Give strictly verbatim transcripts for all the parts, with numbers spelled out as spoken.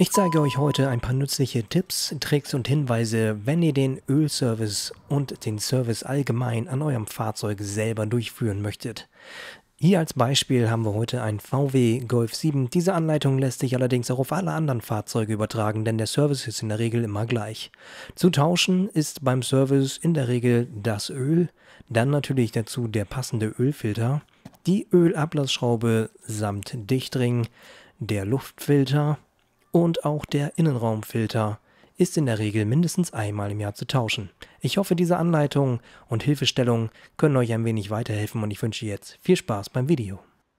Ich zeige euch heute ein paar nützliche Tipps, Tricks und Hinweise, wenn ihr den Ölservice und den Service allgemein an eurem Fahrzeug selber durchführen möchtet. Hier als Beispiel haben wir heute einen V W Golf sieben. Diese Anleitung lässt sich allerdings auch auf alle anderen Fahrzeuge übertragen, denn der Service ist in der Regel immer gleich. Zu tauschen ist beim Service in der Regel das Öl, dann natürlich dazu der passende Ölfilter, die Ölablassschraube samt Dichtring, der Luftfilter und auch der Innenraumfilter ist in der Regel mindestens einmal im Jahr zu tauschen. Ich hoffe, diese Anleitung und Hilfestellung können euch ein wenig weiterhelfen und ich wünsche jetzt viel Spaß beim Video.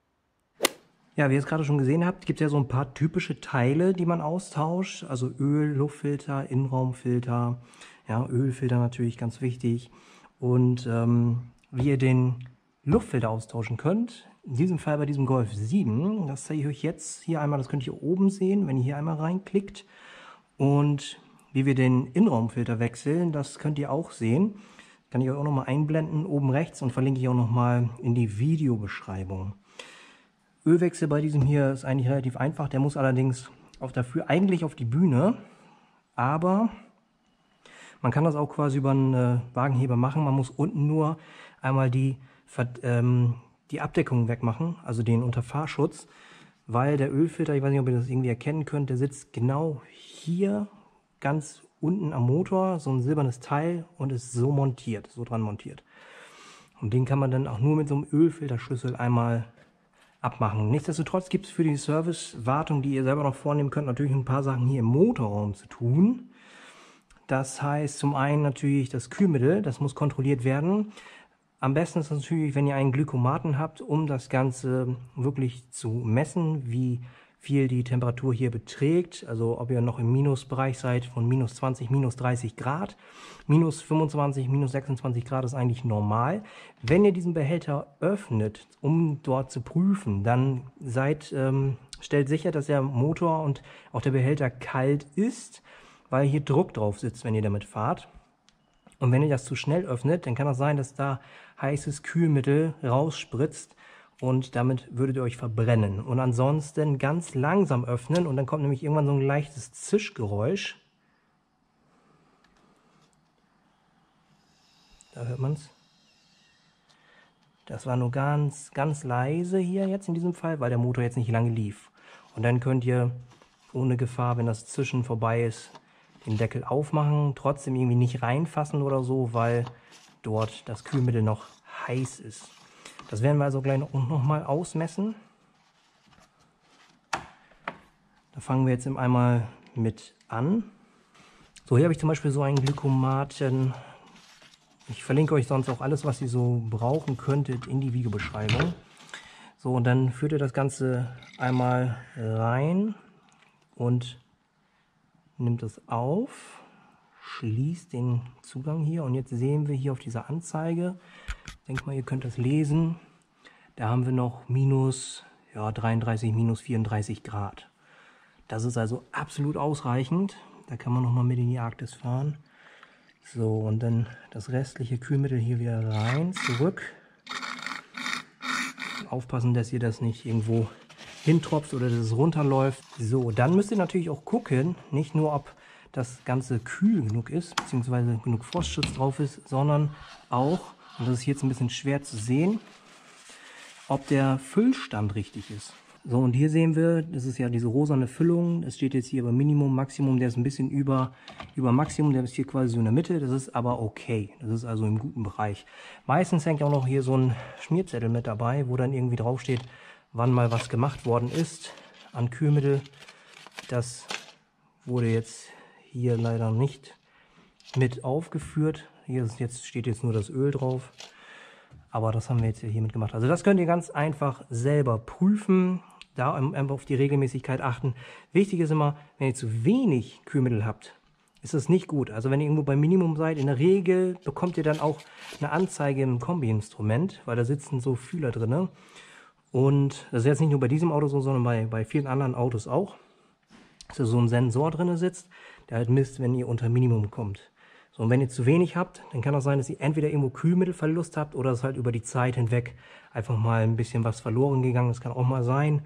Ja, wie ihr es gerade schon gesehen habt, gibt es ja so ein paar typische Teile, die man austauscht. Also Öl, Luftfilter, Innenraumfilter, ja, Ölfilter natürlich ganz wichtig. Und ähm, wie ihr den Luftfilter austauschen könnt, in diesem Fall bei diesem Golf sieben, das zeige ich euch jetzt hier einmal, das könnt ihr oben sehen, wenn ihr hier einmal reinklickt. Und wie wir den Innenraumfilter wechseln, das könnt ihr auch sehen. Kann ich euch auch nochmal einblenden, oben rechts, und verlinke ich auch nochmal in die Videobeschreibung. Ölwechsel bei diesem hier ist eigentlich relativ einfach, der muss allerdings auf dafür eigentlich auf die Bühne, aber man kann das auch quasi über einen äh, Wagenheber machen. Man muss unten nur einmal die ähm, die Abdeckung wegmachen, also den Unterfahrschutz, weil der Ölfilter, ich weiß nicht, ob ihr das irgendwie erkennen könnt, der sitzt genau hier ganz unten am Motor, so ein silbernes Teil, und ist so montiert, so dran montiert. Und den kann man dann auch nur mit so einem Ölfilterschlüssel einmal abmachen. Nichtsdestotrotz gibt es für die Servicewartung, die ihr selber noch vornehmen könnt, natürlich ein paar Sachen hier im Motorraum zu tun. Das heißt zum einen natürlich das Kühlmittel, das muss kontrolliert werden. Am besten ist es natürlich, wenn ihr einen Glykomaten habt, um das Ganze wirklich zu messen, wie viel die Temperatur hier beträgt. Also ob ihr noch im Minusbereich seid von minus zwanzig, minus dreißig Grad. Minus fünfundzwanzig, minus sechsundzwanzig Grad ist eigentlich normal. Wenn ihr diesen Behälter öffnet, um dort zu prüfen, dann seid, ähm, stellt sicher, dass der Motor und auch der Behälter kalt ist, weil hier Druck drauf sitzt, wenn ihr damit fahrt. Und wenn ihr das zu schnell öffnet, dann kann es sein, dass da heißes Kühlmittel rausspritzt und damit würdet ihr euch verbrennen. Und ansonsten ganz langsam öffnen und dann kommt nämlich irgendwann so ein leichtes Zischgeräusch. Da hört man es. Das war nur ganz, ganz leise hier jetzt in diesem Fall, weil der Motor jetzt nicht lange lief. Und dann könnt ihr ohne Gefahr, wenn das Zischen vorbei ist, den Deckel aufmachen, trotzdem irgendwie nicht reinfassen oder so, weil dort das Kühlmittel noch heiß ist. Das werden wir also gleich noch, noch mal ausmessen. Da fangen wir jetzt einmal mit an. So, hier habe ich zum Beispiel so einen Glykomaten. Ich verlinke euch sonst auch alles, was ihr so brauchen könntet, in die Videobeschreibung. So, und dann führt ihr das Ganze einmal rein und nimmt es auf, schließt den Zugang hier, und jetzt sehen wir hier auf dieser Anzeige, ich denke mal, ihr könnt das lesen, da haben wir noch minus ja, dreiunddreißig, minus vierunddreißig Grad. Das ist also absolut ausreichend, da kann man noch mal mit in die Arktis fahren. So, und dann das restliche Kühlmittel hier wieder rein, zurück. Aufpassen, dass ihr das nicht irgendwo hintropft oder dass es runterläuft. So, dann müsst ihr natürlich auch gucken, nicht nur ob das Ganze kühl genug ist, beziehungsweise genug Frostschutz drauf ist, sondern auch, und das ist jetzt ein bisschen schwer zu sehen, ob der Füllstand richtig ist. So, und hier sehen wir, das ist ja diese rosane Füllung, es steht jetzt hier über Minimum, Maximum, der ist ein bisschen über, über Maximum, der ist hier quasi so in der Mitte, das ist aber okay, das ist also im guten Bereich. Meistens hängt auch noch hier so ein Schmierzettel mit dabei, wo dann irgendwie draufsteht, wann mal was gemacht worden ist an Kühlmittel. Das wurde jetzt hier leider nicht mit aufgeführt. Hier ist jetzt, steht jetzt nur das Öl drauf. Aber das haben wir jetzt hier mit gemacht. Also das könnt ihr ganz einfach selber prüfen. Da einfach auf die Regelmäßigkeit achten. Wichtig ist immer, wenn ihr zu wenig Kühlmittel habt, ist das nicht gut. Also wenn ihr irgendwo beim Minimum seid, in der Regel bekommt ihr dann auch eine Anzeige im Kombi-Instrument, weil da sitzen so Fühler drin. Und das ist jetzt nicht nur bei diesem Auto so, sondern bei, bei vielen anderen Autos auch, dass da so ein Sensor drin sitzt, der halt misst, wenn ihr unter Minimum kommt. So, und wenn ihr zu wenig habt, dann kann das sein, dass ihr entweder irgendwo Kühlmittelverlust habt oder es halt über die Zeit hinweg einfach mal ein bisschen was verloren gegangen ist. Das kann auch mal sein.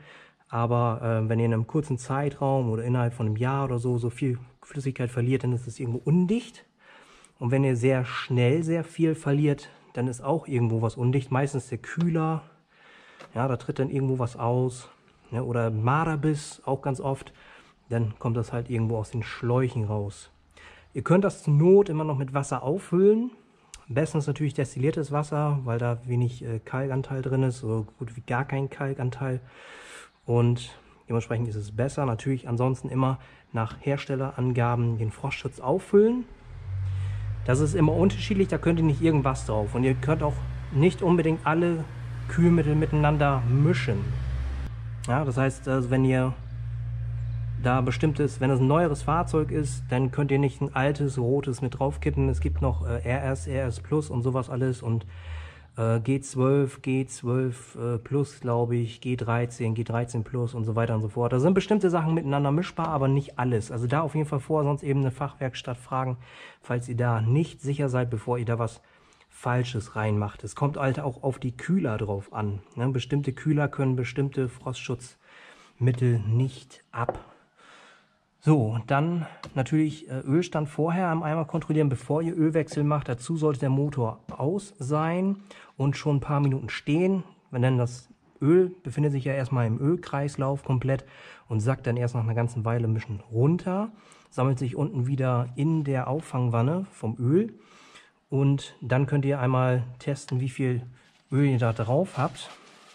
Aber äh, wenn ihr in einem kurzen Zeitraum oder innerhalb von einem Jahr oder so so viel Flüssigkeit verliert, dann ist es irgendwo undicht. Und wenn ihr sehr schnell sehr viel verliert, dann ist auch irgendwo was undicht. Meistens der Kühler, ja, da tritt dann irgendwo was aus. Ja, oder Marderbiss, auch ganz oft. Dann kommt das halt irgendwo aus den Schläuchen raus. Ihr könnt das zur Not immer noch mit Wasser auffüllen. Am besten ist natürlich destilliertes Wasser, weil da wenig äh, Kalkanteil drin ist, so gut wie gar kein Kalkanteil. Und dementsprechend ist es besser. Natürlich ansonsten immer nach Herstellerangaben den Frostschutz auffüllen. Das ist immer unterschiedlich, da könnt ihr nicht irgendwas drauf. Und ihr könnt auch nicht unbedingt alle Kühlmittel miteinander mischen. Ja, das heißt, also wenn ihr da bestimmtes, wenn es ein neueres Fahrzeug ist, dann könnt ihr nicht ein altes, rotes mit draufkippen. Es gibt noch äh, R S, R S Plus und sowas alles und äh, G zwölf, G zwölf äh, Plus, glaube ich, G dreizehn, G dreizehn Plus und so weiter und so fort. Da sind bestimmte Sachen miteinander mischbar, aber nicht alles. Also da auf jeden Fall vor, sonst eben eine Fachwerkstatt fragen, falls ihr da nicht sicher seid, bevor ihr da was Falsches reinmacht. Es kommt halt auch auf die Kühler drauf an. Ne? Bestimmte Kühler können bestimmte Frostschutzmittel nicht ab. So, dann natürlich äh, Ölstand vorher am Eimer kontrollieren, bevor ihr Ölwechsel macht. Dazu sollte der Motor aus sein und schon ein paar Minuten stehen. Wenn dann das Öl befindet sich ja erstmal im Ölkreislauf komplett und sackt dann erst nach einer ganzen Weile ein bisschen runter, sammelt sich unten wieder in der Auffangwanne vom Öl und dann könnt ihr einmal testen, wie viel Öl ihr da drauf habt.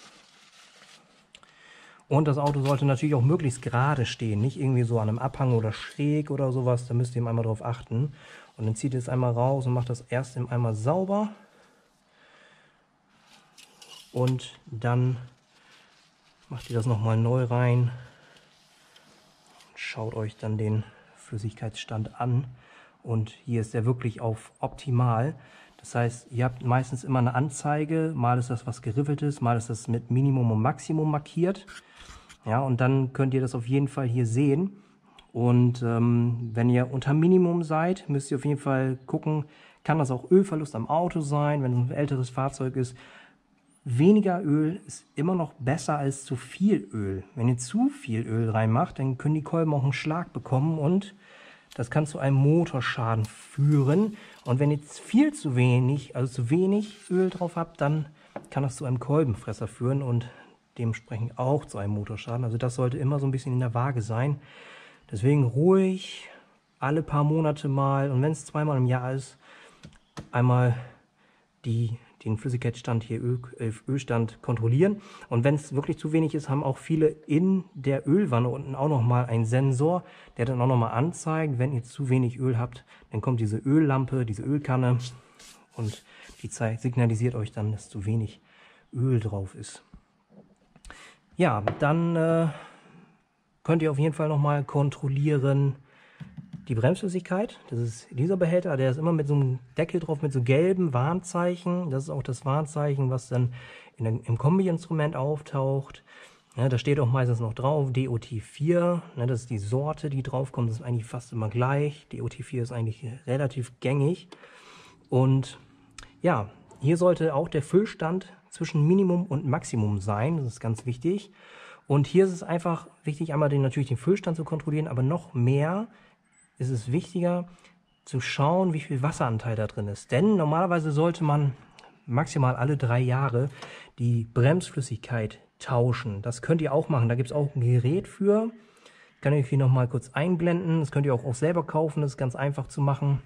Und das Auto sollte natürlich auch möglichst gerade stehen, nicht irgendwie so an einem Abhang oder schräg oder sowas. Da müsst ihr einmal drauf achten. Und dann zieht ihr es einmal raus und macht das erst einmal sauber. Und dann macht ihr das nochmal neu rein. Schaut euch dann den Flüssigkeitsstand an. Und hier ist der wirklich auf optimal. Das heißt, ihr habt meistens immer eine Anzeige. Mal ist das was Geriffeltes, mal ist das mit Minimum und Maximum markiert. Ja, und dann könnt ihr das auf jeden Fall hier sehen. Und ähm, wenn ihr unter Minimum seid, müsst ihr auf jeden Fall gucken, kann das auch Ölverlust am Auto sein, wenn es ein älteres Fahrzeug ist. Weniger Öl ist immer noch besser als zu viel Öl. Wenn ihr zu viel Öl reinmacht, dann können die Kolben auch einen Schlag bekommen und das kann zu einem Motorschaden führen. Und wenn ihr viel zu wenig, also zu wenig Öl drauf habt, dann kann das zu einem Kolbenfresser führen und dementsprechend auch zu einem Motorschaden. Also das sollte immer so ein bisschen in der Waage sein. Deswegen ruhig alle paar Monate mal und wenn es zweimal im Jahr ist, einmal die, den Flüssigkeitsstand hier, Öl, Ölstand kontrollieren. Und wenn es wirklich zu wenig ist, haben auch viele in der Ölwanne unten auch nochmal einen Sensor, der dann auch nochmal anzeigt, wenn ihr zu wenig Öl habt, dann kommt diese Öllampe, diese Ölkanne und die zeigt, signalisiert euch dann, dass zu wenig Öl drauf ist. Ja, dann äh, könnt ihr auf jeden Fall nochmal kontrollieren die Bremsflüssigkeit. Das ist dieser Behälter, der ist immer mit so einem Deckel drauf, mit so gelben Warnzeichen. Das ist auch das Warnzeichen, was dann in der, im Kombi-Instrument auftaucht. Ja, da steht auch meistens noch drauf, D O T vier. Ne, das ist die Sorte, die draufkommt. Das ist eigentlich fast immer gleich. D O T vier ist eigentlich relativ gängig. Und ja, hier sollte auch der Füllstand zwischen Minimum und Maximum sein. Das ist ganz wichtig. Und hier ist es einfach wichtig, einmal den, natürlich den Füllstand zu kontrollieren, aber noch mehr ist es wichtiger zu schauen, wie viel Wasseranteil da drin ist. Denn normalerweise sollte man maximal alle drei Jahre die Bremsflüssigkeit tauschen. Das könnt ihr auch machen. Da gibt es auch ein Gerät für. Ich kann euch hier nochmal kurz einblenden. Das könnt ihr auch, auch selber kaufen. Das ist ganz einfach zu machen.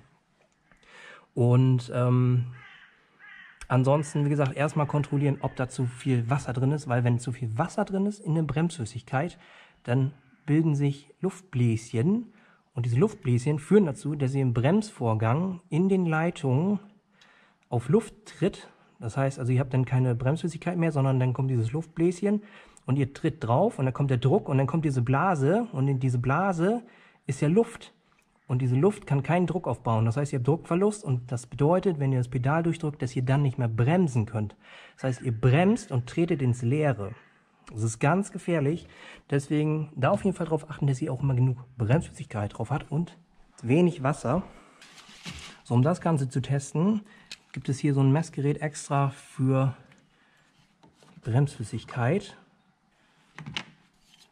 Und ähm, ansonsten, wie gesagt, erstmal kontrollieren, ob da zu viel Wasser drin ist, weil wenn zu viel Wasser drin ist in der Bremsflüssigkeit, dann bilden sich Luftbläschen und diese Luftbläschen führen dazu, dass ihr im Bremsvorgang in den Leitungen auf Luft tritt. Das heißt, also ihr habt dann keine Bremsflüssigkeit mehr, sondern dann kommt dieses Luftbläschen und ihr tritt drauf und dann kommt der Druck und dann kommt diese Blase und in diese Blase ist ja Luft. Und diese Luft kann keinen Druck aufbauen. Das heißt, ihr habt Druckverlust und das bedeutet, wenn ihr das Pedal durchdrückt, dass ihr dann nicht mehr bremsen könnt. Das heißt, ihr bremst und tretet ins Leere. Das ist ganz gefährlich. Deswegen da auf jeden Fall darauf achten, dass ihr auch immer genug Bremsflüssigkeit drauf habt und wenig Wasser. So, um das Ganze zu testen, gibt es hier so ein Messgerät extra für Bremsflüssigkeit.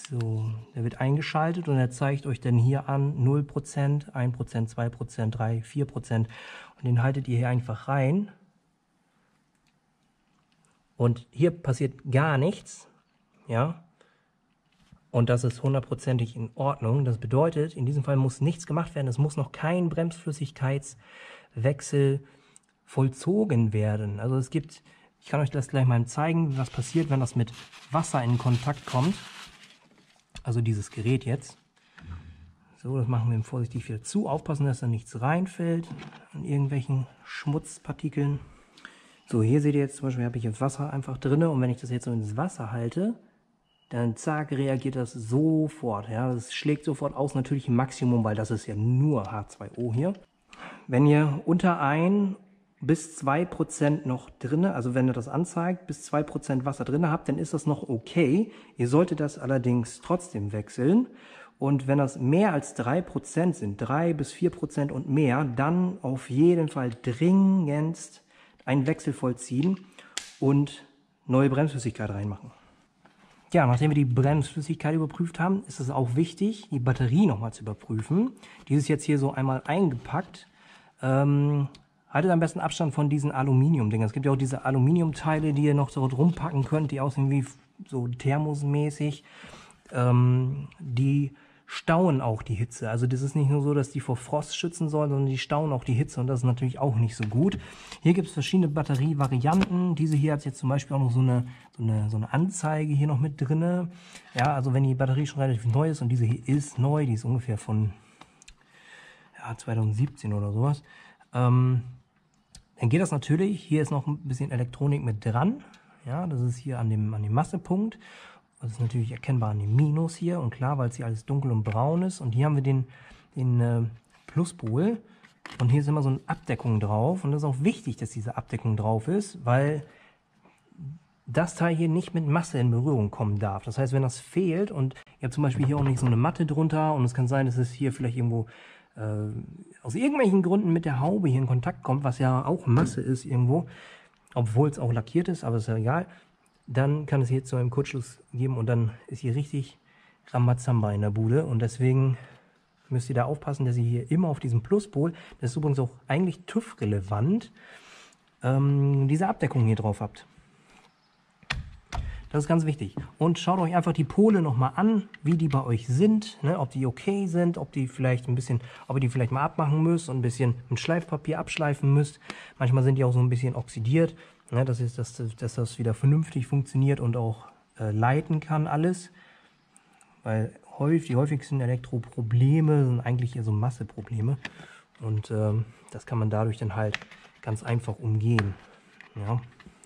So, der wird eingeschaltet und er zeigt euch dann hier an null Prozent, ein Prozent, zwei Prozent, drei, vier Prozent und den haltet ihr hier einfach rein. Und hier passiert gar nichts, ja, und das ist hundertprozentig in Ordnung. Das bedeutet, in diesem Fall muss nichts gemacht werden, es muss noch kein Bremsflüssigkeitswechsel vollzogen werden. Also es gibt, ich kann euch das gleich mal zeigen, was passiert, wenn das mit Wasser in Kontakt kommt. Also dieses Gerät jetzt. So, das machen wir vorsichtig wieder zu. Aufpassen, dass da nichts reinfällt an irgendwelchen Schmutzpartikeln. So, hier seht ihr jetzt zum Beispiel, habe ich jetzt Wasser einfach drin und wenn ich das jetzt so ins Wasser halte, dann zack, reagiert das sofort. Ja, das schlägt sofort aus, natürlich im Maximum, weil das ist ja nur H zwei O hier. Wenn ihr unter ein bis zwei Prozent noch drin, also wenn ihr das anzeigt, bis zwei Prozent Wasser drin habt, dann ist das noch okay. Ihr solltet das allerdings trotzdem wechseln. Und wenn das mehr als drei Prozent sind, drei bis vier Prozent und mehr, dann auf jeden Fall dringendst einen Wechsel vollziehen und neue Bremsflüssigkeit reinmachen. Ja, nachdem wir die Bremsflüssigkeit überprüft haben, ist es auch wichtig, die Batterie nochmal zu überprüfen. Die ist jetzt hier so einmal eingepackt. Ähm, Haltet am besten Abstand von diesen Aluminium-Dingern. Es gibt ja auch diese Aluminiumteile, die ihr noch so rumpacken könnt, die aussehen wie so thermosmäßig. Ähm, die stauen auch die Hitze. Also das ist nicht nur so, dass die vor Frost schützen sollen, sondern die stauen auch die Hitze und das ist natürlich auch nicht so gut. Hier gibt es verschiedene Batterievarianten. Diese hier hat jetzt zum Beispiel auch noch so eine, so eine, so eine Anzeige hier noch mit drin. Ja, also wenn die Batterie schon relativ neu ist und diese hier ist neu, die ist ungefähr von ja, zweitausendsiebzehn oder sowas, ähm, dann geht das natürlich. Hier ist noch ein bisschen Elektronik mit dran. Ja, das ist hier an dem, an dem Massepunkt. Das ist natürlich erkennbar an dem Minus hier. Und klar, weil es hier alles dunkel und braun ist. Und hier haben wir den, den äh, Pluspol. Und hier ist immer so eine Abdeckung drauf. Und das ist auch wichtig, dass diese Abdeckung drauf ist, weil das Teil hier nicht mit Masse in Berührung kommen darf. Das heißt, wenn das fehlt und ihr habt zum Beispiel hier auch nicht so eine Matte drunter und es kann sein, dass es hier vielleicht irgendwo aus irgendwelchen Gründen mit der Haube hier in Kontakt kommt, was ja auch Masse ist irgendwo, obwohl es auch lackiert ist, aber ist ja egal, dann kann es hier zu einem Kurzschluss geben und dann ist hier richtig Rambazamba in der Bude und deswegen müsst ihr da aufpassen, dass ihr hier immer auf diesem Pluspol, das ist übrigens auch eigentlich TÜV-relevant, ähm, diese Abdeckung hier drauf habt. Das ist ganz wichtig. Und schaut euch einfach die Pole nochmal an, wie die bei euch sind, ne? Ob die okay sind, ob die vielleicht ein bisschen, ob ihr die vielleicht mal abmachen müsst und ein bisschen mit Schleifpapier abschleifen müsst. Manchmal sind die auch so ein bisschen oxidiert, ne? Das ist, dass, dass das wieder vernünftig funktioniert und auch äh, leiten kann alles. Weil häufig, die häufigsten Elektroprobleme sind eigentlich eher so Masseprobleme. Und ähm, das kann man dadurch dann halt ganz einfach umgehen. Ja.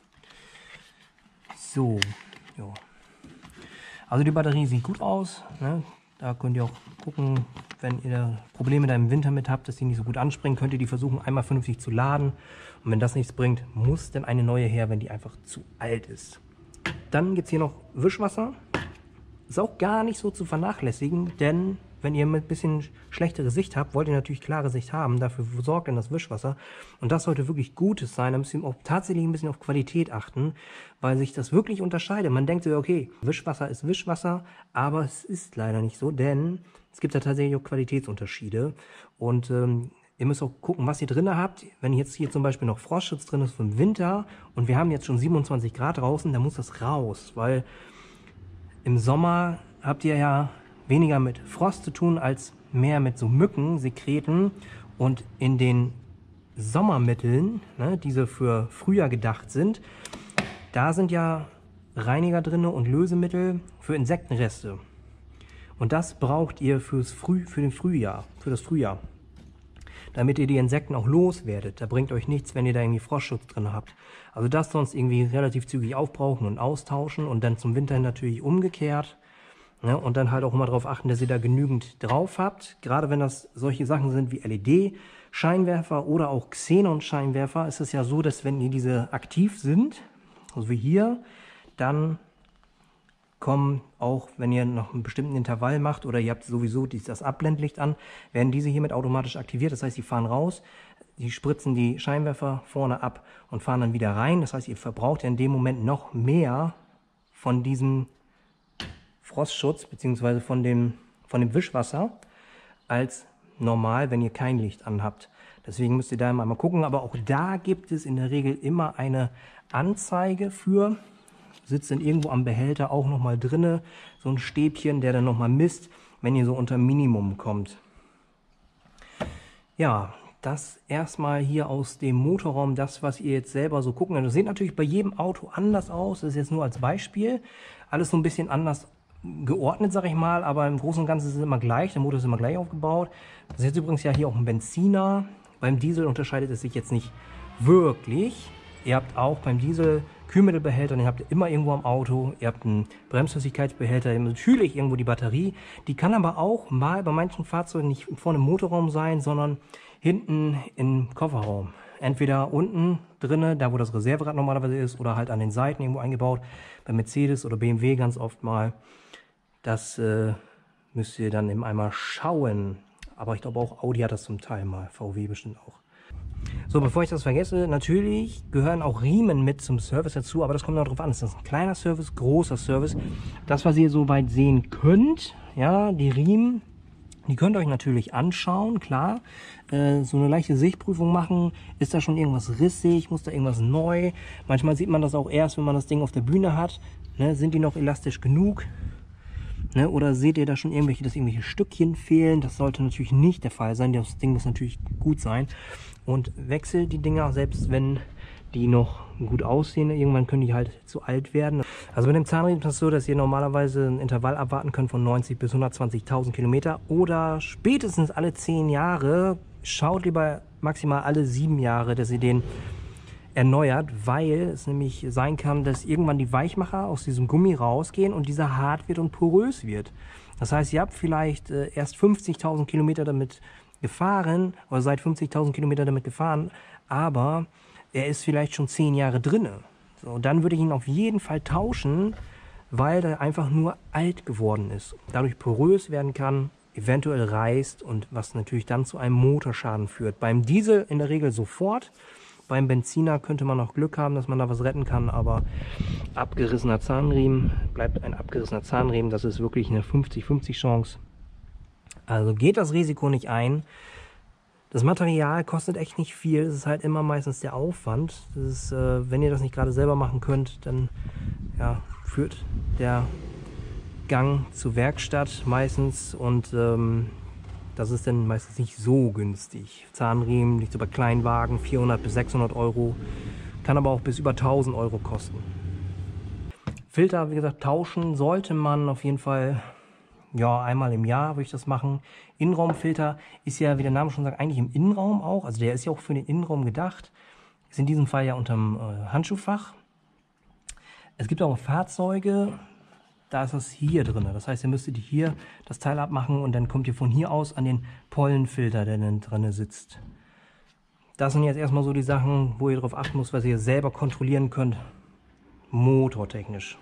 So. Ja. Also die Batterie sieht gut aus, ne? Da könnt ihr auch gucken, wenn ihr Probleme da im Winter mit habt, dass die nicht so gut anspringen, könnt ihr die versuchen einmal vernünftig zu laden und wenn das nichts bringt, muss dann eine neue her, wenn die einfach zu alt ist. Dann gibt es hier noch Wischwasser, ist auch gar nicht so zu vernachlässigen, denn wenn ihr mit ein bisschen schlechtere Sicht habt, wollt ihr natürlich klare Sicht haben, dafür sorgt dann das Wischwasser. Und das sollte wirklich Gutes sein, da müsst ihr auch tatsächlich ein bisschen auf Qualität achten, weil sich das wirklich unterscheidet. Man denkt so, okay, Wischwasser ist Wischwasser, aber es ist leider nicht so, denn es gibt da tatsächlich auch Qualitätsunterschiede. Und ähm, ihr müsst auch gucken, was ihr drin habt. Wenn jetzt hier zum Beispiel noch Frostschutz drin ist für den Winter und wir haben jetzt schon siebenundzwanzig Grad draußen, dann muss das raus, weil im Sommer habt ihr ja weniger mit Frost zu tun, als mehr mit so Mücken, Sekreten und in den Sommermitteln, ne, diese für Frühjahr gedacht sind, da sind ja Reiniger drin und Lösemittel für Insektenreste. Und das braucht ihr fürs Früh, für den Frühjahr, für das Frühjahr. Damit ihr die Insekten auch loswerdet. Da bringt euch nichts, wenn ihr da irgendwie Frostschutz drin habt. Also das sonst irgendwie relativ zügig aufbrauchen und austauschen und dann zum Winter natürlich umgekehrt. Ja, und dann halt auch immer darauf achten, dass ihr da genügend drauf habt. Gerade wenn das solche Sachen sind wie L E D-Scheinwerfer oder auch Xenon-Scheinwerfer, ist es ja so, dass wenn ihr diese aktiv sind, also wie hier, dann kommen auch, wenn ihr noch einen bestimmten Intervall macht oder ihr habt sowieso das Abblendlicht an, werden diese hiermit automatisch aktiviert. Das heißt, die fahren raus, die spritzen die Scheinwerfer vorne ab und fahren dann wieder rein. Das heißt, ihr verbraucht ja in dem Moment noch mehr von diesem Frostschutz bzw. von dem, von dem Wischwasser als normal, wenn ihr kein Licht anhabt. Deswegen müsst ihr da mal gucken, aber auch da gibt es in der Regel immer eine Anzeige für. Sitzt dann irgendwo am Behälter auch nochmal drinne, so ein Stäbchen, der dann nochmal misst, wenn ihr so unter Minimum kommt. Ja, das erstmal hier aus dem Motorraum, das, was ihr jetzt selber so gucken könnt. Das sieht natürlich bei jedem Auto anders aus, das ist jetzt nur als Beispiel. Alles so ein bisschen anders geordnet, sag ich mal, aber im Großen und Ganzen ist es immer gleich, der Motor ist immer gleich aufgebaut. Das ist jetzt übrigens ja hier auch ein Benziner. Beim Diesel unterscheidet es sich jetzt nicht wirklich. Ihr habt auch beim Diesel Kühlmittelbehälter, den habt ihr immer irgendwo am Auto. Ihr habt einen Bremsflüssigkeitsbehälter, natürlich irgendwo die Batterie. Die kann aber auch mal bei manchen Fahrzeugen nicht vorne im Motorraum sein, sondern hinten im Kofferraum. Entweder unten drinne, da wo das Reserverad normalerweise ist, oder halt an den Seiten irgendwo eingebaut. Bei Mercedes oder B M W ganz oft mal. Das äh, müsst ihr dann eben einmal schauen. Aber ich glaube auch Audi hat das zum Teil mal, V W bestimmt auch. So, bevor ich das vergesse, natürlich gehören auch Riemen mit zum Service dazu, aber das kommt noch drauf an. Ist das ein kleiner Service, großer Service? Das, was ihr soweit sehen könnt, ja, die Riemen, die könnt ihr euch natürlich anschauen, klar. Äh, so eine leichte Sichtprüfung machen, ist da schon irgendwas rissig, muss da irgendwas neu? Manchmal sieht man das auch erst, wenn man das Ding auf der Bühne hat. Ne, sind die noch elastisch genug? Ne, oder seht ihr da schon irgendwelche, dass irgendwelche Stückchen fehlen? Das sollte natürlich nicht der Fall sein. Das Ding muss natürlich gut sein. Und wechselt die Dinger, selbst wenn die noch gut aussehen. Irgendwann können die halt zu alt werden. Also mit dem Zahnriemen ist es so, dass ihr normalerweise ein Intervall abwarten könnt von neunzig bis hundertzwanzigtausend Kilometer. Oder spätestens alle zehn Jahre. Schaut lieber maximal alle sieben Jahre, dass ihr den erneuert, weil es nämlich sein kann, dass irgendwann die Weichmacher aus diesem Gummi rausgehen und dieser hart wird und porös wird. Das heißt, ihr habt vielleicht äh, erst fünfzigtausend Kilometer damit gefahren oder seid fünfzigtausend Kilometer damit gefahren, aber er ist vielleicht schon zehn Jahre drinne. So, dann würde ich ihn auf jeden Fall tauschen, weil er einfach nur alt geworden ist. Dadurch porös werden kann, eventuell reißt und was natürlich dann zu einem Motorschaden führt. Beim Diesel in der Regel sofort. Beim Benziner könnte man noch Glück haben, dass man da was retten kann, aber abgerissener Zahnriemen bleibt ein abgerissener Zahnriemen. Das ist wirklich eine fünfzig fünfzig Chance. Also geht das Risiko nicht ein. Das Material kostet echt nicht viel. Es ist halt immer meistens der Aufwand. Das ist, äh, wenn ihr das nicht gerade selber machen könnt, dann ja, führt der Gang zur Werkstatt meistens und ähm, das ist dann meistens nicht so günstig. Zahnriemen liegt so bei Kleinwagen vierhundert bis sechshundert Euro, kann aber auch bis über tausend Euro kosten. Filter, wie gesagt, tauschen sollte man auf jeden Fall ja einmal im Jahr, würde ich das machen. Innenraumfilter ist ja, wie der Name schon sagt, eigentlich im Innenraum auch. Also der ist ja auch für den Innenraum gedacht. Ist in diesem Fall ja unterm äh, Handschuhfach. Es gibt auch Fahrzeuge, da ist das hier drin. Das heißt, ihr müsstet hier das Teil abmachen und dann kommt ihr von hier aus an den Pollenfilter, der dann drin sitzt. Das sind jetzt erstmal so die Sachen, wo ihr darauf achten müsst, was ihr selber kontrollieren könnt, motortechnisch.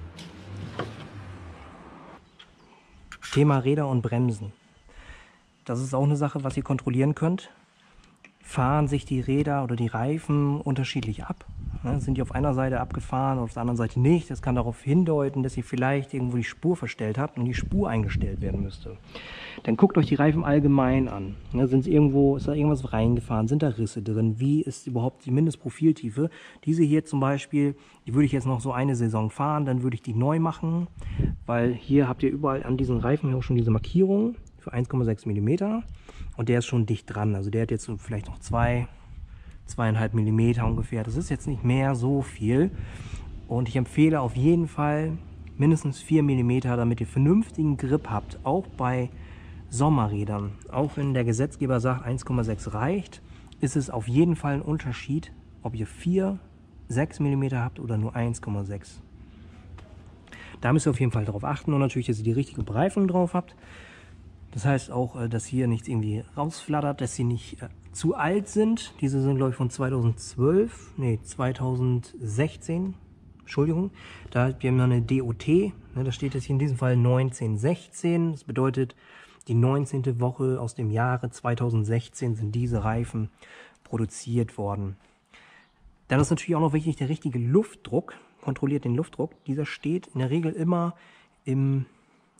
Thema Räder und Bremsen. Das ist auch eine Sache, was ihr kontrollieren könnt. Fahren sich die Räder oder die Reifen unterschiedlich ab? Ne, sind die auf einer Seite abgefahren oder auf der anderen Seite nicht? Das kann darauf hindeuten, dass ihr vielleicht irgendwo die Spur verstellt habt und die Spur eingestellt werden müsste. Dann guckt euch die Reifen allgemein an. Ne, sind irgendwo, ist da irgendwas reingefahren? Sind da Risse drin? Wie ist überhaupt die Mindestprofiltiefe? Diese hier zum Beispiel, die würde ich jetzt noch so eine Saison fahren, dann würde ich die neu machen, weil hier habt ihr überall an diesen Reifen auch schon diese Markierung für eins Komma sechs Millimeter und der ist schon dicht dran. Also der hat jetzt vielleicht noch zwei, zweieinhalb Millimeter ungefähr. Das ist jetzt nicht mehr so viel und ich empfehle auf jeden Fall mindestens vier Millimeter, damit ihr vernünftigen Grip habt, auch bei Sommerrädern. Auch wenn der Gesetzgeber sagt, eins Komma sechs reicht, ist es auf jeden Fall ein Unterschied, ob ihr vier, sechs Millimeter habt oder nur eins Komma sechs. Da müsst ihr auf jeden Fall darauf achten und natürlich, dass ihr die richtige Bereifung drauf habt. Das heißt auch, dass hier nichts irgendwie rausflattert, dass sie nicht zu alt sind. Diese sind, glaube ich, von zweitausendzwölf, nee, zweitausendsechzehn, Entschuldigung. Da habt ihr noch eine D O T, ne, da steht jetzt hier in diesem Fall neunzehn sechzehn. Das bedeutet, die neunzehnte Woche aus dem Jahre zweitausendsechzehn sind diese Reifen produziert worden. Dann ist natürlich auch noch wichtig der richtige Luftdruck. Kontrolliert den Luftdruck. Dieser steht in der Regel immer im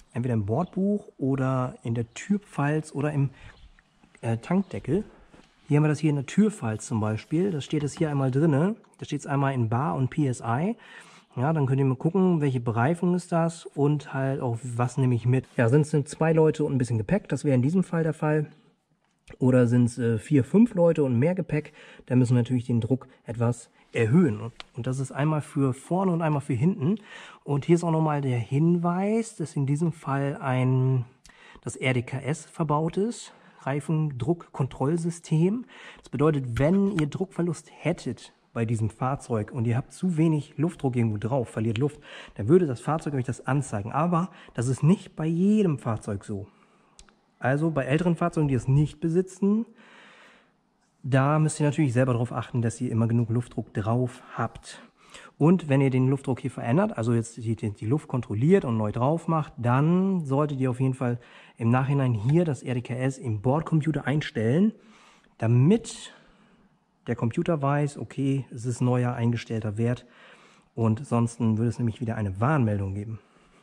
entweder im Bordbuch oder in der Türpfalz oder im äh, Tankdeckel. Hier haben wir das hier in der Türpfalz zum Beispiel. Das steht es hier einmal drin. Da steht es einmal in Bar und P S I. Ja, dann könnt ihr mal gucken, welche Bereifung ist das und halt auch, was nehme ich mit. Ja, sind es zwei Leute und ein bisschen Gepäck, das wäre in diesem Fall der Fall. Oder sind es äh, vier, fünf Leute und mehr Gepäck, dann müssen wir natürlich den Druck etwas erhöhen. Und das ist einmal für vorne und einmal für hinten. Und hier ist auch nochmal der Hinweis, dass in diesem Fall ein das R D K S verbaut ist. Reifendruckkontrollsystem. Das bedeutet, wenn ihr Druckverlust hättet bei diesem Fahrzeug und ihr habt zu wenig Luftdruck irgendwo drauf, verliert Luft, dann würde das Fahrzeug euch das anzeigen. Aber das ist nicht bei jedem Fahrzeug so. Also bei älteren Fahrzeugen, die es nicht besitzen, da müsst ihr natürlich selber darauf achten, dass ihr immer genug Luftdruck drauf habt. Und wenn ihr den Luftdruck hier verändert, also jetzt die, die Luft kontrolliert und neu drauf macht, dann solltet ihr auf jeden Fall im Nachhinein hier das R D K S im Bordcomputer einstellen, damit der Computer weiß, okay, es ist neuer eingestellter Wert und sonst würde es nämlich wieder eine Warnmeldung geben.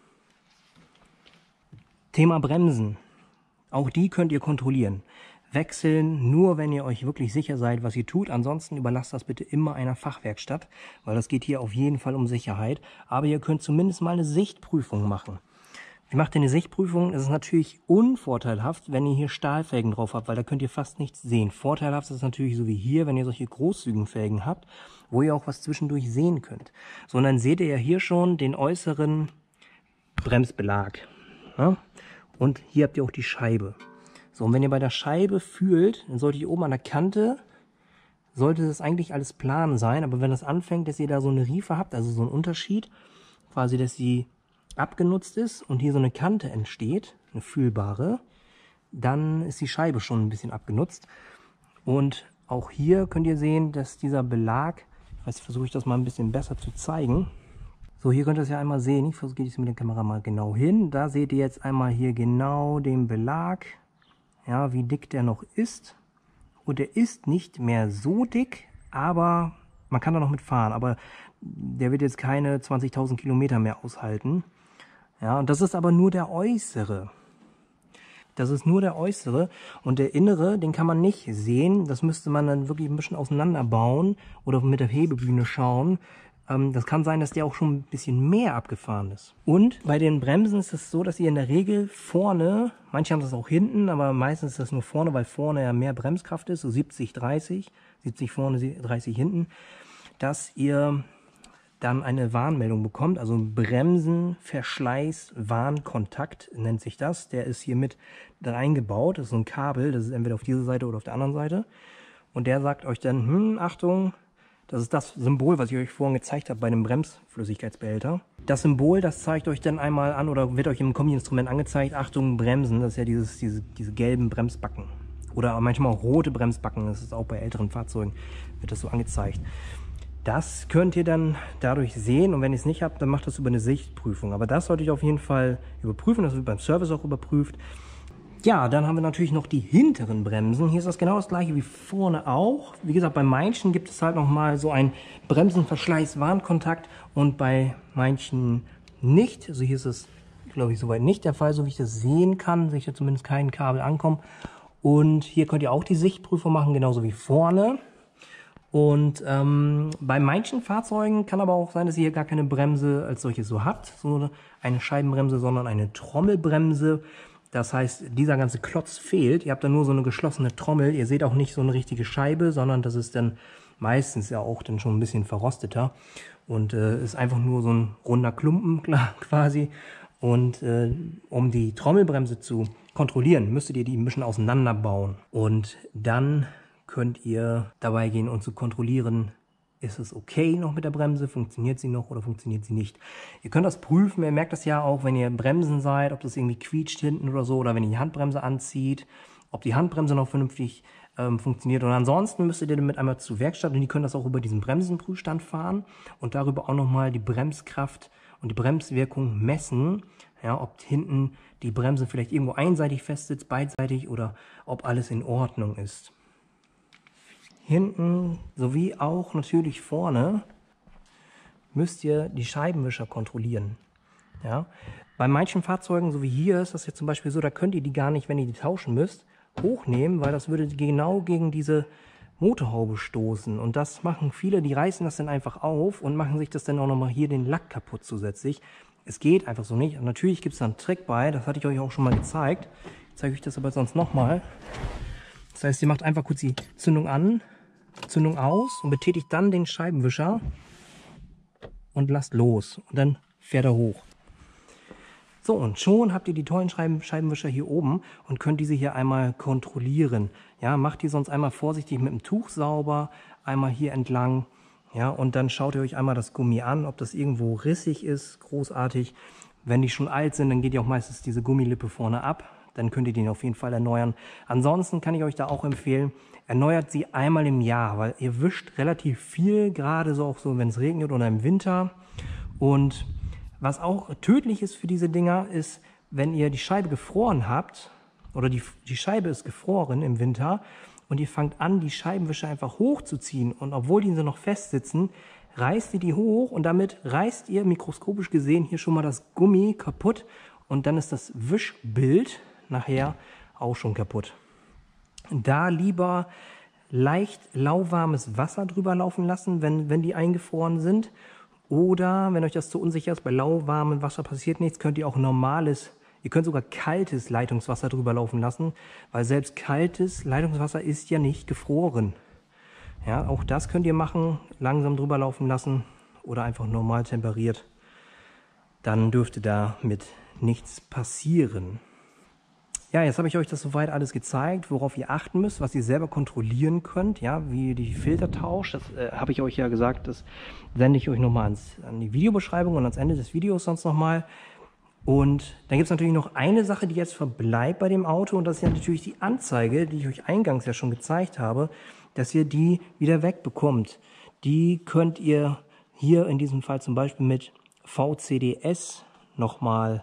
Thema Bremsen. Auch die könnt ihr kontrollieren. Wechseln nur, wenn ihr euch wirklich sicher seid, was ihr tut. Ansonsten überlasst das bitte immer einer Fachwerkstatt, weil das geht hier auf jeden Fall um Sicherheit. Aber ihr könnt zumindest mal eine Sichtprüfung machen. Wie macht ihr eine Sichtprüfung? Es ist natürlich unvorteilhaft, wenn ihr hier Stahlfelgen drauf habt, weil da könnt ihr fast nichts sehen. Vorteilhaft ist es natürlich so wie hier, wenn ihr solche großzügigen Felgen habt, wo ihr auch was zwischendurch sehen könnt. So, und dann seht ihr ja hier schon den äußeren Bremsbelag. Ja? Und hier habt ihr auch die Scheibe. So, und wenn ihr bei der Scheibe fühlt, dann solltet ihr oben an der Kante, sollte das eigentlich alles plan sein, aber wenn das anfängt, dass ihr da so eine Riefe habt, also so einen Unterschied, quasi, dass sie abgenutzt ist und hier so eine Kante entsteht, eine fühlbare, dann ist die Scheibe schon ein bisschen abgenutzt. Und auch hier könnt ihr sehen, dass dieser Belag, jetzt versuche ich das mal ein bisschen besser zu zeigen. So, hier könnt ihr es ja einmal sehen, ich versuche es mit der Kamera mal genau hin. Da seht ihr jetzt einmal hier genau den Belag. Ja, wie dick der noch ist. Und der ist nicht mehr so dick, aber man kann da noch mitfahren. Aber der wird jetzt keine zwanzigtausend Kilometer mehr aushalten. Ja, und das ist aber nur der äußere. Das ist nur der äußere. Und der innere, den kann man nicht sehen. Das müsste man dann wirklich ein bisschen auseinanderbauen oder mit der Hebebühne schauen. Das kann sein, dass der auch schon ein bisschen mehr abgefahren ist. Und bei den Bremsen ist es so, dass ihr in der Regel vorne, manche haben das auch hinten, aber meistens ist das nur vorne, weil vorne ja mehr Bremskraft ist, so siebzig dreißig, siebzig vorne, dreißig hinten, dass ihr dann eine Warnmeldung bekommt, also Bremsen, Verschleiß, Warnkontakt nennt sich das. Der ist hier mit reingebaut, das ist so ein Kabel, das ist entweder auf dieser Seite oder auf der anderen Seite. Und der sagt euch dann, hm, Achtung, das ist das Symbol, was ich euch vorhin gezeigt habe bei dem Bremsflüssigkeitsbehälter. Das Symbol, das zeigt euch dann einmal an oder wird euch im Kombi-Instrument angezeigt. Achtung, Bremsen, das ist ja dieses, diese, diese gelben Bremsbacken. Oder manchmal auch rote Bremsbacken, das ist auch bei älteren Fahrzeugen, wird das so angezeigt. Das könnt ihr dann dadurch sehen und wenn ihr es nicht habt, dann macht das über eine Sichtprüfung. Aber das solltet ihr auf jeden Fall überprüfen, das wird beim Service auch überprüft. Ja, dann haben wir natürlich noch die hinteren Bremsen. Hier ist das genau das gleiche wie vorne auch. Wie gesagt, bei manchen gibt es halt nochmal so einen Bremsenverschleiß-Warnkontakt und bei manchen nicht. Also hier ist es, glaube ich, soweit nicht der Fall, so wie ich das sehen kann. Sehe ich ja zumindest kein Kabel ankommen. Und hier könnt ihr auch die Sichtprüfung machen, genauso wie vorne. Und ähm, bei manchen Fahrzeugen kann aber auch sein, dass ihr hier gar keine Bremse als solches so habt. So eine Scheibenbremse, sondern eine Trommelbremse. Das heißt, dieser ganze Klotz fehlt. Ihr habt dann nur so eine geschlossene Trommel. Ihr seht auch nicht so eine richtige Scheibe, sondern das ist dann meistens ja auch dann schon ein bisschen verrosteter. Und äh, ist einfach nur so ein runder Klumpen quasi. Und äh, um die Trommelbremse zu kontrollieren, müsstet ihr die ein bisschen auseinanderbauen. Und dann könnt ihr dabei gehen und zu kontrollieren, ist es okay noch mit der Bremse, funktioniert sie noch oder funktioniert sie nicht. Ihr könnt das prüfen, ihr merkt das ja auch, wenn ihr Bremsen seid, ob das irgendwie quietscht hinten oder so, oder wenn ihr die Handbremse anzieht, ob die Handbremse noch vernünftig ähm, funktioniert. Und ansonsten müsstet ihr damit einmal zur Werkstatt und die können das auch über diesen Bremsenprüfstand fahren und darüber auch nochmal die Bremskraft und die Bremswirkung messen, ja, ob hinten die Bremse vielleicht irgendwo einseitig festsitzt, beidseitig oder ob alles in Ordnung ist. Hinten sowie auch natürlich vorne müsst ihr die Scheibenwischer kontrollieren. Ja? Bei manchen Fahrzeugen, so wie hier, ist das jetzt zum Beispiel so, da könnt ihr die gar nicht, wenn ihr die tauschen müsst, hochnehmen, weil das würde genau gegen diese Motorhaube stoßen. Und das machen viele, die reißen das dann einfach auf und machen sich das dann auch nochmal hier den Lack kaputt zusätzlich. Es geht einfach so nicht. Und natürlich gibt es da einen Trick bei, das hatte ich euch auch schon mal gezeigt. Ich zeige euch das aber sonst nochmal. Das heißt, ihr macht einfach kurz die Zündung an, Zündung aus und betätigt dann den Scheibenwischer und lasst los. Und dann fährt er hoch. So, und schon habt ihr die tollen Scheiben, Scheibenwischer hier oben und könnt diese hier einmal kontrollieren. Ja, macht die sonst einmal vorsichtig mit dem Tuch sauber, einmal hier entlang. Ja, und dann schaut ihr euch einmal das Gummi an, ob das irgendwo rissig ist, großartig. Wenn die schon alt sind, dann geht ja auch meistens diese Gummilippe vorne ab. Dann könnt ihr den auf jeden Fall erneuern. Ansonsten kann ich euch da auch empfehlen, erneuert sie einmal im Jahr, weil ihr wischt relativ viel, gerade so auch so, wenn es regnet oder im Winter. Und was auch tödlich ist für diese Dinger, ist, wenn ihr die Scheibe gefroren habt, oder die, die Scheibe ist gefroren im Winter, und ihr fangt an, die Scheibenwischer einfach hochzuziehen, und obwohl die so noch fest sitzen, reißt ihr die hoch, und damit reißt ihr mikroskopisch gesehen hier schon mal das Gummi kaputt, und dann ist das Wischbild nachher auch schon kaputt. Da lieber leicht lauwarmes Wasser drüber laufen lassen, wenn, wenn die eingefroren sind. Oder, wenn euch das zu unsicher ist, bei lauwarmem Wasser passiert nichts, könnt ihr auch normales, ihr könnt sogar kaltes Leitungswasser drüber laufen lassen, weil selbst kaltes Leitungswasser ist ja nicht gefroren. Ja, auch das könnt ihr machen, langsam drüber laufen lassen oder einfach normal temperiert. Dann dürfte damit nichts passieren. Ja, jetzt habe ich euch das soweit alles gezeigt, worauf ihr achten müsst, was ihr selber kontrollieren könnt, ja, wie ihr die Filter tauscht. Das äh, habe ich euch ja gesagt, das sende ich euch nochmal an die Videobeschreibung und ans Ende des Videos sonst nochmal. Und dann gibt es natürlich noch eine Sache, die jetzt verbleibt bei dem Auto, und das ist ja natürlich die Anzeige, die ich euch eingangs ja schon gezeigt habe, dass ihr die wieder wegbekommt. Die könnt ihr hier in diesem Fall zum Beispiel mit V C D S nochmal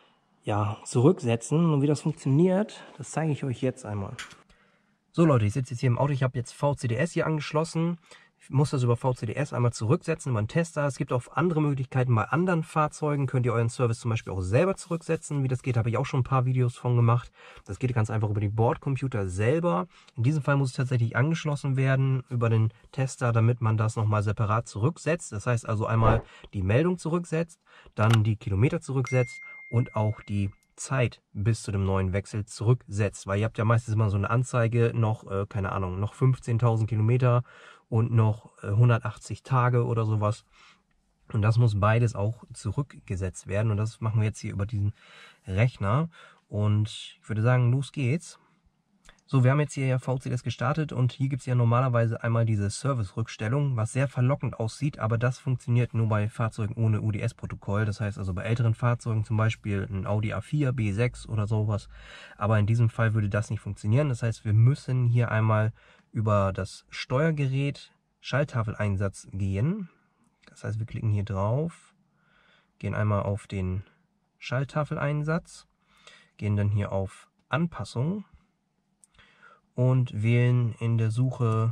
ja, zurücksetzen. Und wie das funktioniert, das zeige ich euch jetzt einmal. So Leute, ich sitze jetzt hier im Auto, ich habe jetzt V C D S hier angeschlossen. Ich muss das über V C D S einmal zurücksetzen, über einen Tester. Es gibt auch andere Möglichkeiten, bei anderen Fahrzeugen könnt ihr euren Service zum Beispiel auch selber zurücksetzen. Wie das geht, habe ich auch schon ein paar Videos von gemacht. Das geht ganz einfach über den Bordcomputer selber. In diesem Fall muss es tatsächlich angeschlossen werden über den Tester, damit man das nochmal separat zurücksetzt. Das heißt also einmal die Meldung zurücksetzt, dann die Kilometer zurücksetzt und auch die Zeit bis zu dem neuen Wechsel zurücksetzt. Weil ihr habt ja meistens immer so eine Anzeige, noch, äh, keine Ahnung, noch fünfzehntausend Kilometer und noch äh, hundertachtzig Tage oder sowas. Und das muss beides auch zurückgesetzt werden. Und das machen wir jetzt hier über diesen Rechner. Und ich würde sagen, los geht's. So, wir haben jetzt hier ja V C D S gestartet und hier gibt es ja normalerweise einmal diese Service-Rückstellung, was sehr verlockend aussieht, aber das funktioniert nur bei Fahrzeugen ohne U D S-Protokoll. Das heißt also bei älteren Fahrzeugen, zum Beispiel ein Audi A vier, B sechs oder sowas. Aber in diesem Fall würde das nicht funktionieren. Das heißt, wir müssen hier einmal über das Steuergerät Schalttafel-Einsatz gehen. Das heißt, wir klicken hier drauf, gehen einmal auf den Schalttafel-Einsatz, gehen dann hier auf Anpassung und wählen in der Suche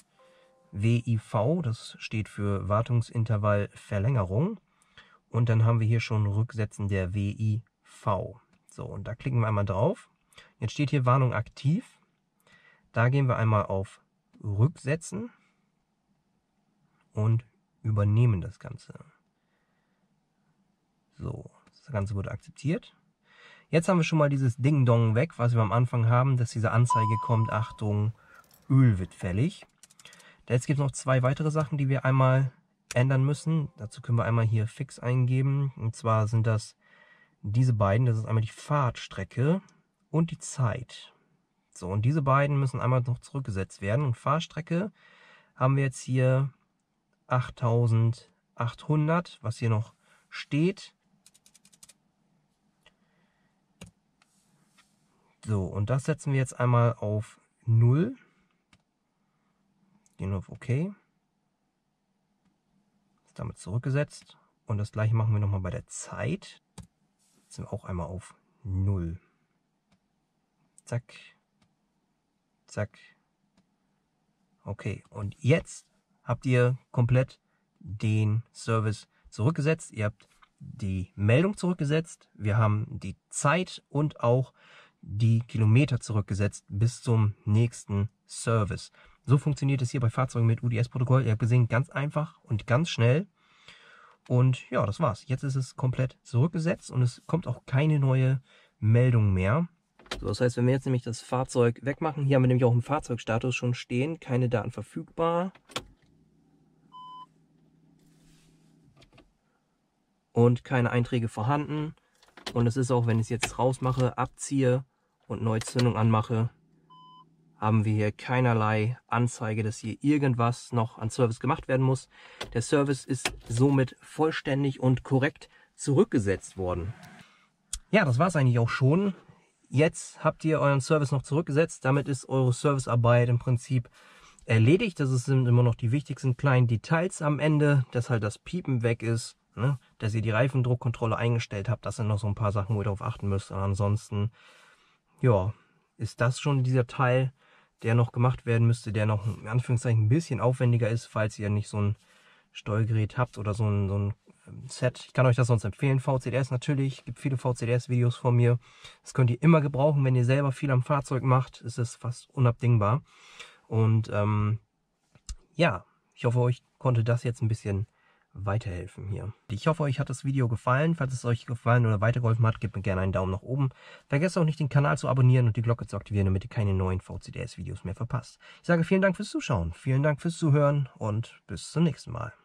W I V, das steht für Wartungsintervallverlängerung. Und dann haben wir hier schon Rücksetzen der W I V. So, und da klicken wir einmal drauf. Jetzt steht hier Warnung aktiv. Da gehen wir einmal auf Rücksetzen und übernehmen das Ganze. So, das Ganze wurde akzeptiert. Jetzt haben wir schon mal dieses Ding-Dong weg, was wir am Anfang haben, dass diese Anzeige kommt, Achtung, Öl wird fällig. Jetzt gibt es noch zwei weitere Sachen, die wir einmal ändern müssen. Dazu können wir einmal hier Fix eingeben. Und zwar sind das diese beiden, das ist einmal die Fahrtstrecke und die Zeit. So, und diese beiden müssen einmal noch zurückgesetzt werden. Und Fahrstrecke haben wir jetzt hier achttausendachthundert, was hier noch steht. So, und das setzen wir jetzt einmal auf null. Gehen auf OK. Ist damit zurückgesetzt. Und das gleiche machen wir nochmal bei der Zeit. Setzen wir auch einmal auf null. Zack. Zack. Okay, und jetzt habt ihr komplett den Service zurückgesetzt. Ihr habt die Meldung zurückgesetzt, wir haben die Zeit und auch die Kilometer zurückgesetzt bis zum nächsten Service. So funktioniert es hier bei Fahrzeugen mit U D S-Protokoll. Ihr habt gesehen, ganz einfach und ganz schnell. Und ja, das war's. Jetzt ist es komplett zurückgesetzt und es kommt auch keine neue Meldung mehr. So, das heißt, wenn wir jetzt nämlich das Fahrzeug wegmachen, hier haben wir nämlich auch im Fahrzeugstatus schon stehen, keine Daten verfügbar. Und keine Einträge vorhanden. Und es ist auch, wenn ich es jetzt rausmache, abziehe und neue Zündung anmache, haben wir hier keinerlei Anzeige, dass hier irgendwas noch an Service gemacht werden muss. Der Service ist somit vollständig und korrekt zurückgesetzt worden. Ja, das war es eigentlich auch schon. Jetzt habt ihr euren Service noch zurückgesetzt. Damit ist eure Servicearbeit im Prinzip erledigt. Das sind immer noch die wichtigsten kleinen Details am Ende, dass halt das Piepen weg ist, ne? Dass ihr die Reifendruckkontrolle eingestellt habt. Das sind noch so ein paar Sachen, wo ihr darauf achten müsst. Und ansonsten, ja, ist das schon dieser Teil, der noch gemacht werden müsste, der noch in Anführungszeichen ein bisschen aufwendiger ist, falls ihr nicht so ein Steuergerät habt oder so ein, so ein Set. Ich kann euch das sonst empfehlen. V C D S natürlich, es gibt viele V C D S-Videos von mir. Das könnt ihr immer gebrauchen, wenn ihr selber viel am Fahrzeug macht. Ist es fast unabdingbar. Und ähm, ja, ich hoffe, euch konnte das jetzt ein bisschen weiterhelfen hier. Ich hoffe, euch hat das Video gefallen. Falls es euch gefallen oder weitergeholfen hat, gebt mir gerne einen Daumen nach oben. Vergesst auch nicht, den Kanal zu abonnieren und die Glocke zu aktivieren, damit ihr keine neuen V C D S-Videos mehr verpasst. Ich sage vielen Dank fürs Zuschauen, vielen Dank fürs Zuhören und bis zum nächsten Mal.